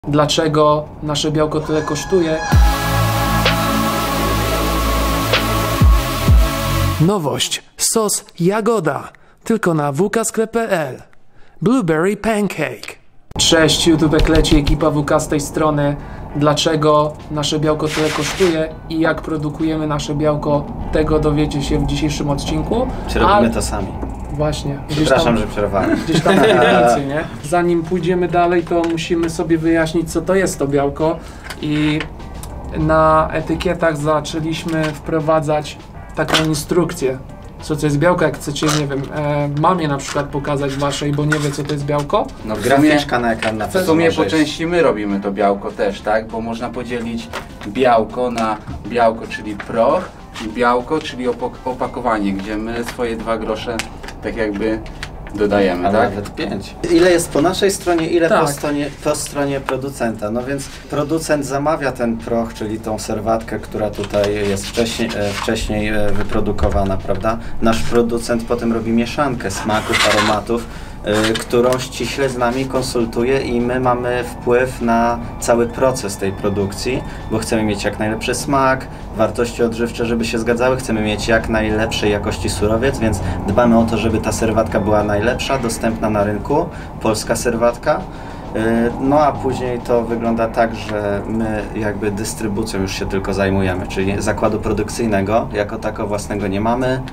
Dlaczego nasze białko tyle kosztuje? Nowość. Sos jagoda. Tylko na wksklep.pl. Blueberry pancake. Cześć, YouTube leci, ekipa WK z tej strony. Dlaczego nasze białko tyle kosztuje i jak produkujemy nasze białko, tego dowiecie się w dzisiejszym odcinku. Czy robimy to sami? Właśnie. Przepraszam, że przerwałem. Gdzieś tam na granicy, nie? Zanim pójdziemy dalej, to musimy sobie wyjaśnić, co to jest to białko. I na etykietach zaczęliśmy wprowadzać taką instrukcję, co to jest białko. Jak chcecie, nie wiem, mamie na przykład pokazać waszej, bo nie wie, co to jest białko. No graficzka na ekran na W sumie po części my robimy to białko też, tak? Bo można podzielić białko na białko, czyli proch, i białko, czyli opakowanie, gdzie my swoje 2 grosze tak jakby dodajemy, a tak? nawet 5. Ile jest po naszej stronie, ile tak. po stronie producenta. No więc producent zamawia ten proch, czyli tą serwatkę, która tutaj jest wcześniej wyprodukowana, prawda? Nasz producent potem robi mieszankę smaków, aromatów, którą ściśle z nami konsultuje i my mamy wpływ na cały proces tej produkcji, bo chcemy mieć jak najlepszy smak, wartości odżywcze, żeby się zgadzały, chcemy mieć jak najlepszej jakości surowiec, więc dbamy o to, żeby ta serwatka była najlepsza, dostępna na rynku, polska serwatka. No a później to wygląda tak, że my jakby dystrybucją już się tylko zajmujemy, czyli zakładu produkcyjnego jako tako własnego nie mamy,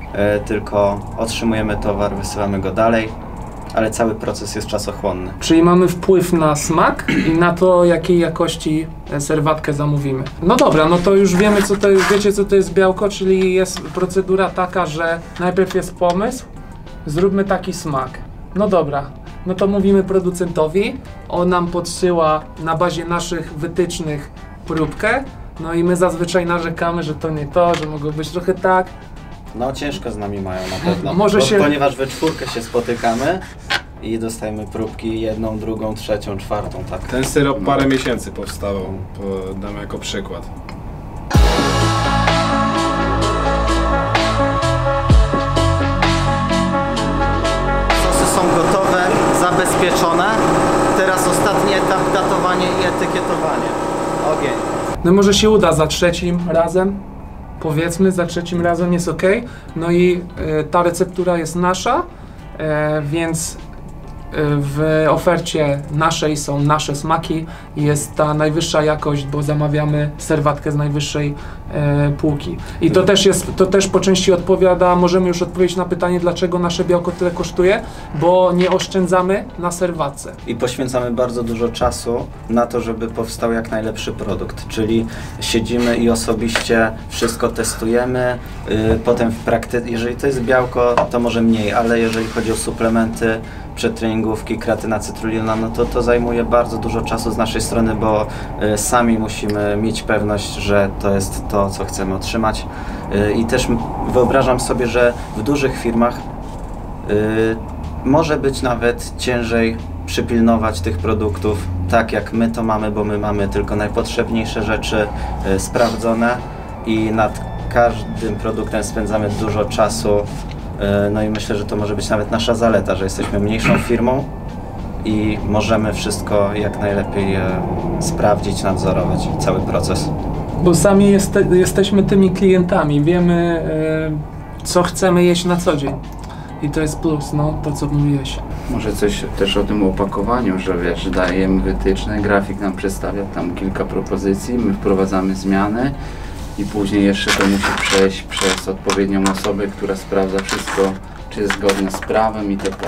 tylko otrzymujemy towar, wysyłamy go dalej, ale cały proces jest czasochłonny. Czyli mamy wpływ na smak i na to, jakiej jakości serwatkę zamówimy. No dobra, no to już wiemy, co to jest, wiecie, co to jest białko, czyli jest procedura taka, że najpierw jest pomysł, zróbmy taki smak. No dobra, no to mówimy producentowi, on nam podsyła na bazie naszych wytycznych próbkę, no i my zazwyczaj narzekamy, że to nie to, że mogło być trochę tak. No ciężko z nami mają na pewno, ponieważ we czwórkę się spotykamy i dostajemy próbki 1, 2, 3, 4, tak. Ten syrop parę miesięcy powstawał, dam jako przykład. Sosy są gotowe, zabezpieczone. Teraz ostatni etap, datowanie i etykietowanie. Ogień. No może się uda za trzecim razem. Powiedzmy, za trzecim razem jest ok. No i ta receptura jest nasza, więc w ofercie naszej są nasze smaki. Jest ta najwyższa jakość, bo zamawiamy serwatkę z najwyższej półki. I to też po części możemy już odpowiedzieć na pytanie, dlaczego nasze białko tyle kosztuje, bo nie oszczędzamy na serwatce. I poświęcamy bardzo dużo czasu na to, żeby powstał jak najlepszy produkt, czyli siedzimy i osobiście wszystko testujemy, potem w praktyce, jeżeli to jest białko, to może mniej, ale jeżeli chodzi o suplementy, przetreningówki, kreatyna, cytrulina, no to zajmuje bardzo dużo czasu z naszej strony, bo sami musimy mieć pewność, że to jest to, co chcemy otrzymać. I też wyobrażam sobie, że w dużych firmach może być nawet ciężej przypilnować tych produktów tak, jak my to mamy, bo my mamy tylko najpotrzebniejsze rzeczy sprawdzone i nad każdym produktem spędzamy dużo czasu. No i myślę, że to może być nawet nasza zaleta, że jesteśmy mniejszą firmą i możemy wszystko jak najlepiej sprawdzić, nadzorować cały proces. Bo sami jesteśmy tymi klientami, wiemy co chcemy jeść na co dzień. I to jest plus, no to co mówiłeś. Może coś też o tym opakowaniu, że wiesz, dajemy wytyczne, grafik nam przedstawia tam kilka propozycji, my wprowadzamy zmiany i później jeszcze to musi przejść przez odpowiednią osobę, która sprawdza wszystko, czy jest zgodne z prawem itp.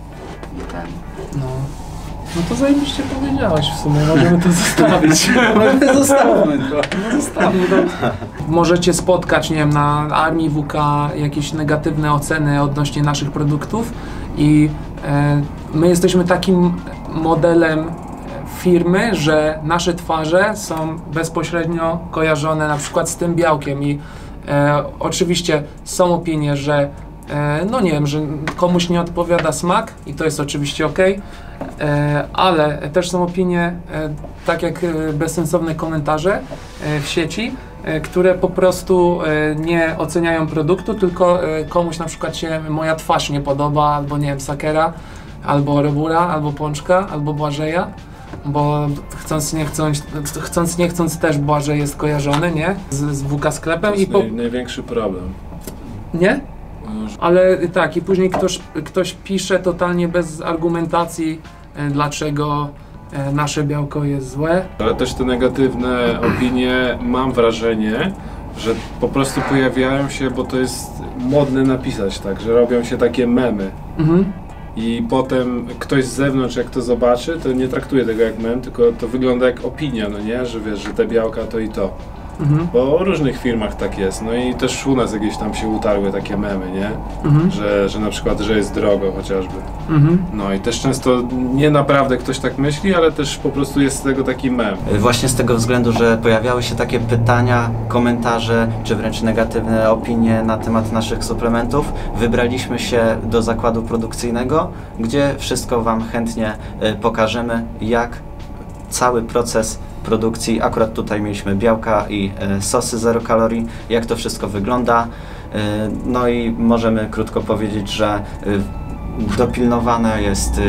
No to zajebiście powiedziałeś w sumie, możemy to zostawić. Zostawmy to. Zostawmy to. Możecie spotkać, nie wiem, na Armii WK jakieś negatywne oceny odnośnie naszych produktów i my jesteśmy takim modelem firmy, że nasze twarze są bezpośrednio kojarzone na przykład z tym białkiem i oczywiście są opinie, że no nie wiem, że komuś nie odpowiada smak i to jest oczywiście ok, ale też są opinie, tak jak bezsensowne komentarze w sieci, które po prostu nie oceniają produktu, tylko komuś na przykład się moja twarz nie podoba, albo nie wiem, Sakera, albo Robura, albo Pączka, albo Błażeja. bo chcąc nie chcąc też Błażej jest kojarzony, nie? Z WK sklepem To jest największy problem. Nie? Ale tak, i później ktoś pisze totalnie bez argumentacji, dlaczego nasze białko jest złe. Ale też te negatywne opinie, mam wrażenie, że po prostu pojawiają się, bo to jest modne napisać tak, że robią się takie memy. I potem ktoś z zewnątrz, jak to zobaczy, to nie traktuje tego jak mem, tylko to wygląda jak opinia, no nie? Że wiesz, że te białka to i to. Bo w różnych firmach tak jest, no i też u nas jakieś tam się utarły takie memy, nie? Że na przykład, że jest drogo chociażby. No i też często nie naprawdę ktoś tak myśli, ale też po prostu jest z tego taki mem. Właśnie z tego względu, że pojawiały się takie pytania, komentarze, czy wręcz negatywne opinie na temat naszych suplementów, wybraliśmy się do zakładu produkcyjnego, gdzie wszystko Wam chętnie pokażemy, jak cały proces produkcji, akurat tutaj mieliśmy białka i sosy 0 kalorii, jak to wszystko wygląda. No i możemy krótko powiedzieć, że dopilnowane jest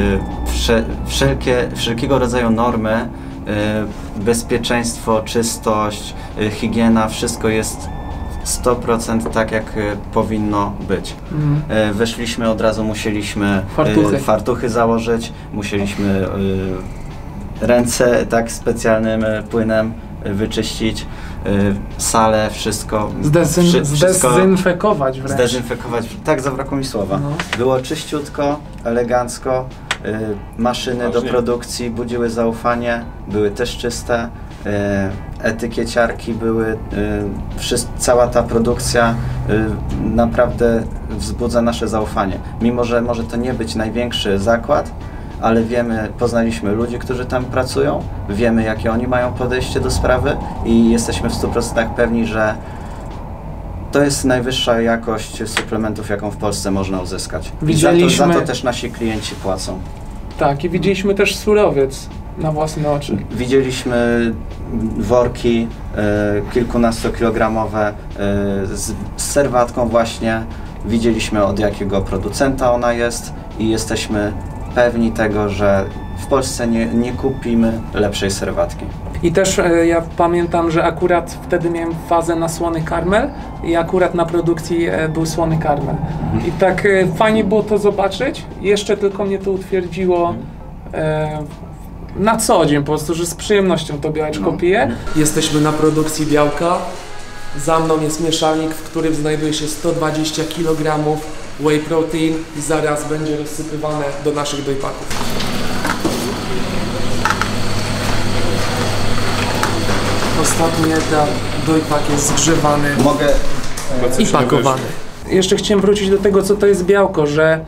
wszelkiego rodzaju normy, bezpieczeństwo, czystość, higiena, wszystko jest 100% tak, jak powinno być. Weszliśmy, od razu musieliśmy fartuchy założyć, musieliśmy ręce tak specjalnym płynem wyczyścić, salę, wszystko. Zdezynfekować wręcz. Zdezynfekować, tak, zabrakło mi słowa. No. Było czyściutko, elegancko, maszyny do produkcji budziły zaufanie, były też czyste, etykieciarki były, cała ta produkcja naprawdę wzbudza nasze zaufanie. Mimo że może to nie być największy zakład, ale wiemy, poznaliśmy ludzi, którzy tam pracują, wiemy, jakie oni mają podejście do sprawy i jesteśmy w 100% pewni, że to jest najwyższa jakość suplementów, jaką w Polsce można uzyskać. I za to też nasi klienci płacą. Tak, i widzieliśmy też surowiec na własne oczy. Widzieliśmy worki kilkunastokilogramowe z serwatką właśnie. Widzieliśmy, od jakiego producenta ona jest i jesteśmy pewni tego, że w Polsce nie kupimy lepszej serwatki. I też ja pamiętam, że akurat wtedy miałem fazę na słony karmel i akurat na produkcji był słony karmel. I tak fajnie było to zobaczyć. Jeszcze tylko mnie to utwierdziło na co dzień po prostu, że z przyjemnością to białeczko piję. Jesteśmy na produkcji białka. Za mną jest mieszalnik, w którym znajduje się 120 kg whey protein i zaraz będzie rozsypywane do naszych dojpaków. Ostatni etap, dojpak jest zgrzewany i pakowany. Jeszcze chciałem wrócić do tego, co to jest białko, że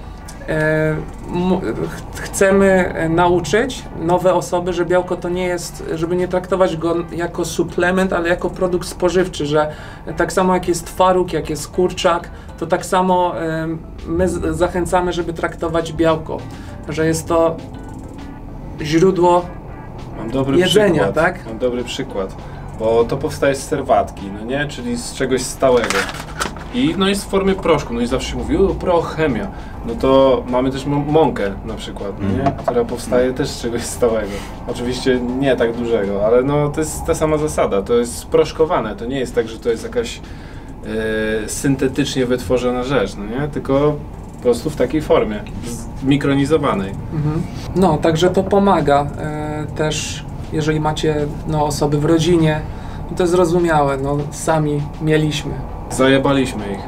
chcemy nauczyć nowe osoby, że białko to nie jest, żeby nie traktować go jako suplement, ale jako produkt spożywczy, że tak samo jak jest twaróg, jak jest kurczak, to tak samo my zachęcamy, żeby traktować białko, że jest to źródło jedzenia, przykład, tak? Mam dobry przykład, bo to powstaje z serwatki, no nie? Czyli z czegoś stałego. I no jest w formie proszku, no i zawsze się mówi, prochemia. No to mamy też mąkę na przykład, no nie? Która powstaje też z czegoś stałego. Oczywiście nie tak dużego, ale no to jest ta sama zasada, to jest sproszkowane, to nie jest tak, że to jest jakaś syntetycznie wytworzona rzecz, no nie? Tylko po prostu w takiej formie, mikronizowanej. No, także to pomaga też, jeżeli macie osoby w rodzinie, to jest zrozumiałe, no sami mieliśmy. Zajebaliśmy ich.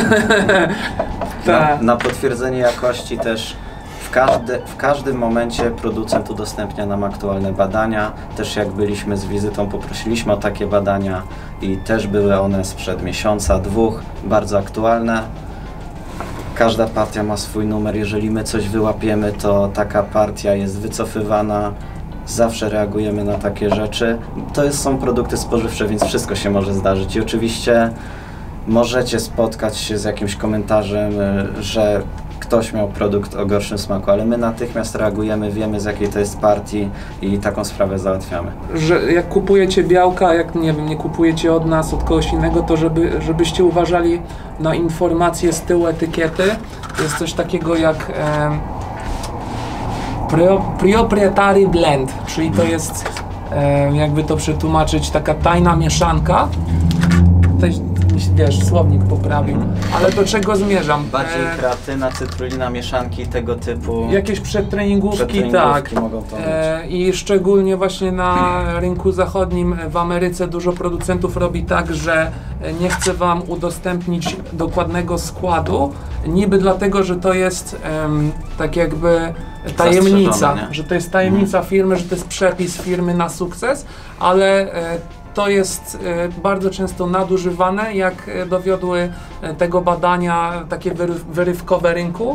Na potwierdzenie jakości też w każdym momencie producent udostępnia nam aktualne badania. Też jak byliśmy z wizytą, poprosiliśmy o takie badania i też były one sprzed miesiąca, 2, bardzo aktualne. Każda partia ma swój numer, jeżeli my coś wyłapiemy, to taka partia jest wycofywana. Zawsze reagujemy na takie rzeczy. To są produkty spożywcze, więc wszystko się może zdarzyć i oczywiście możecie spotkać się z jakimś komentarzem, że ktoś miał produkt o gorszym smaku, ale my natychmiast reagujemy, wiemy z jakiej to jest partii i taką sprawę załatwiamy. Że jak kupujecie białka, jak nie kupujecie od nas, od kogoś innego, to żebyście uważali na informacje z tyłu etykiety. Jest coś takiego jak Proprietary blend, czyli to jest, jakby to przetłumaczyć, taka tajna mieszanka. Tutaj, wiesz, słownik poprawił, ale do czego zmierzam? Bardziej kreatyna, cytrulina, mieszanki tego typu. Jakieś przedtreningówki, tak. Mogą to I szczególnie właśnie na rynku zachodnim w Ameryce dużo producentów robi tak, że nie chce wam udostępnić dokładnego składu, niby dlatego, że to jest tak jakby tajemnica, że to jest tajemnica firmy, że to jest przepis firmy na sukces, ale to jest bardzo często nadużywane, jak dowiodły tego badania takie wyrywkowe rynku,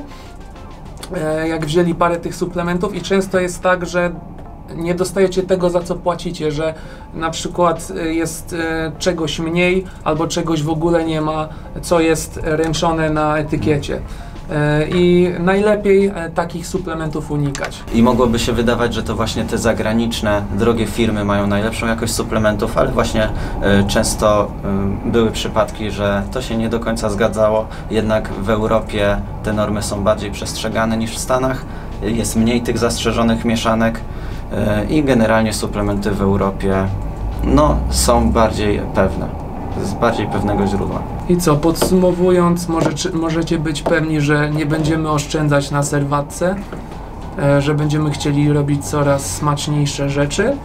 jak wzięli parę tych suplementów i często jest tak, że nie dostajecie tego, za co płacicie, że na przykład jest czegoś mniej albo czegoś w ogóle nie ma, co jest ręczone na etykiecie. I najlepiej takich suplementów unikać. I mogłoby się wydawać, że to właśnie te zagraniczne, drogie firmy mają najlepszą jakość suplementów, ale właśnie często były przypadki, że to się nie do końca zgadzało. Jednak w Europie te normy są bardziej przestrzegane niż w Stanach. Jest mniej tych zastrzeżonych mieszanek i generalnie suplementy w Europie są bardziej pewne. Z bardziej pewnego źródła. I co, podsumowując, możecie być pewni, że nie będziemy oszczędzać na serwatce, że będziemy chcieli robić coraz smaczniejsze rzeczy.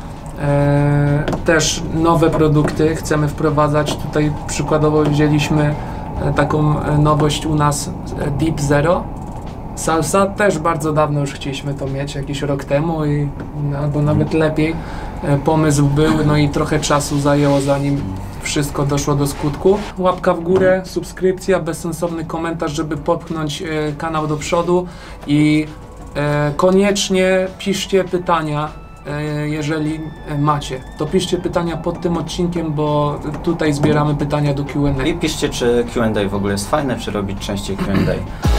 Też nowe produkty chcemy wprowadzać. Tutaj przykładowo wzięliśmy taką nowość u nas, Deep Zero. Salsa też bardzo dawno już chcieliśmy to mieć, jakiś rok temu, albo nawet lepiej. Pomysł był, i trochę czasu zajęło, zanim wszystko doszło do skutku. Łapka w górę, subskrypcja, bezsensowny komentarz, żeby popchnąć kanał do przodu i koniecznie piszcie pytania, jeżeli macie. To piszcie pytania pod tym odcinkiem, bo tutaj zbieramy pytania do Q&A. I piszcie, czy Q&A w ogóle jest fajne, czy robić częściej Q&A.